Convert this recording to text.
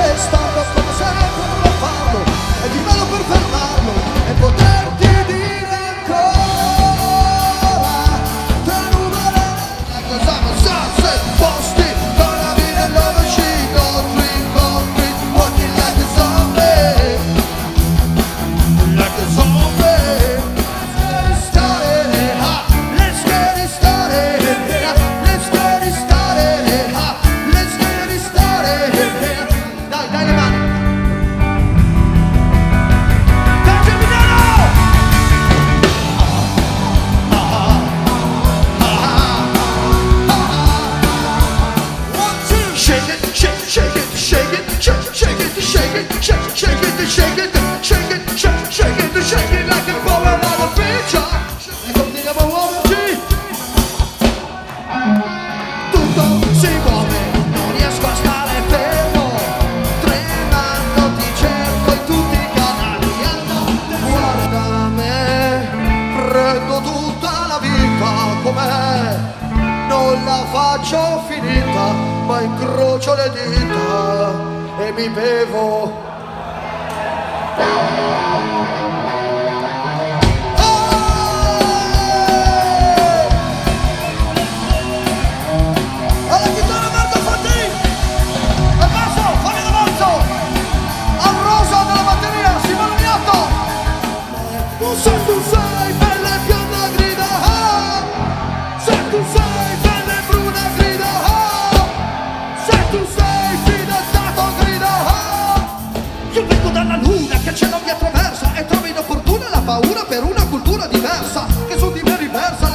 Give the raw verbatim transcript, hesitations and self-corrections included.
restando come sempre per farlo, e di meno per fermarlo, e poterti dire ancora tenere cosa non sa se posti con la vita e dove ci incontri, incontri, walking like a zombie, like a zombie. Let's get it started, let's get it started, let's get it started. Dai, dai le mani. Dai Geminiano! One, two, shake it, shake it, shake it, shake it, shake it, shake it, shake it, shake it, shake it, shake it, shake it, shake it, shake it like a ball out of a picture. E continuiamo a muoverci. Tutto si muove, non riesco a stare fermo, tremando ti cerco in tutti i canali. Guarda me, prendo tutta la vita com'è, non la faccio finita, ma incrocio le dita e mi bevo. Alla chitarra Marco Fatti, e basso, fammi l'avanzo, al rosa della batteria, Simone Miotto. Non se tu sei bella e bionda grida, ah! Se tu sei bella e bruna grida, ah! Se tu sei fidanzato grida, ah! Io vengo dalla luna che ce l'ho mi attraversa, e trovo inopportuna la paura per una cultura diversa, che su di me riversa.